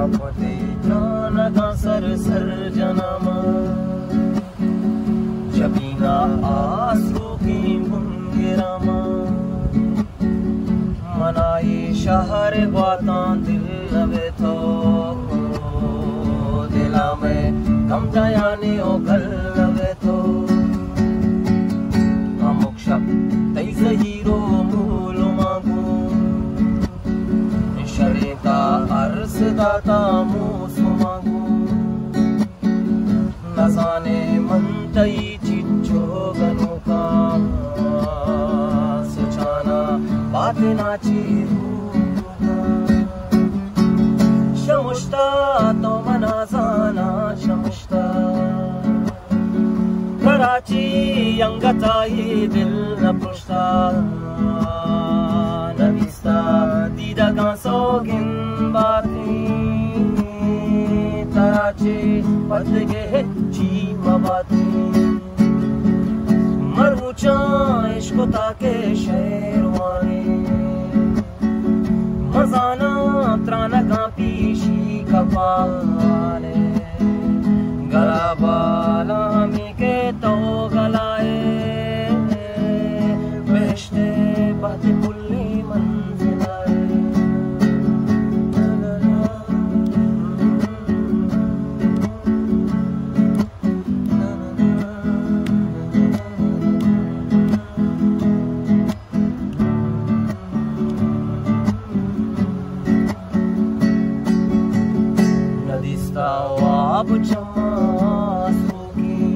Rapote janaga sar sar janama Jabina आंसू की मुंगेरामा मनाई शहर वाता दिल लवे तो दिला में कम जायाने ओ गल लवे तो अमुक शब्द तैज हीरो मूल मांगू शरीता अर्स दाता मूसु मांगू नजाने मंतई चिच्चो गनु का सुचाना बात नाची शमुश्ता तो मनाजाना शमुश्ता कराची अंगताई दिल न पुश्ता नविस्ता दीदा का सोगिन बाती तराची पदगे हेच्ची मबाती मरमुचा इश्क ताके शेरवानी मजाना त्राना का पीशी कपाने गला बाला मी के तो गलाए बेशते बात पुल्ली मंजिलाए अब चमासोगी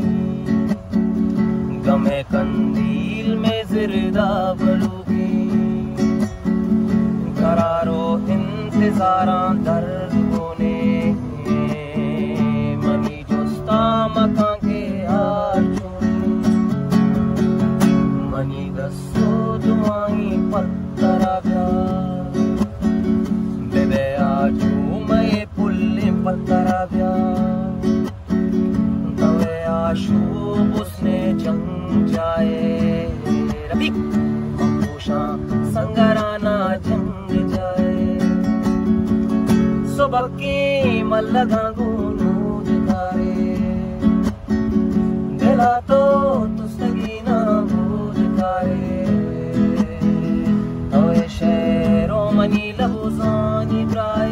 गमे कंदील में जिरदा बलूगी करारो इंतजारा दर्द होने मनी जोस्ता मकां के हार मनी गस्सो दुआई पत्तरा प्यार बेबे आजू मैं पुल्ले पत्तरा प्यार आशूब उसने जंग जाए रफीक मंगूशा संगराना जंग जाए सुबह की मल्लगा गुनूद कारे दिला तो तुस्तगीना भूद कारे तवे शेरो मनी लबुजानी प्राय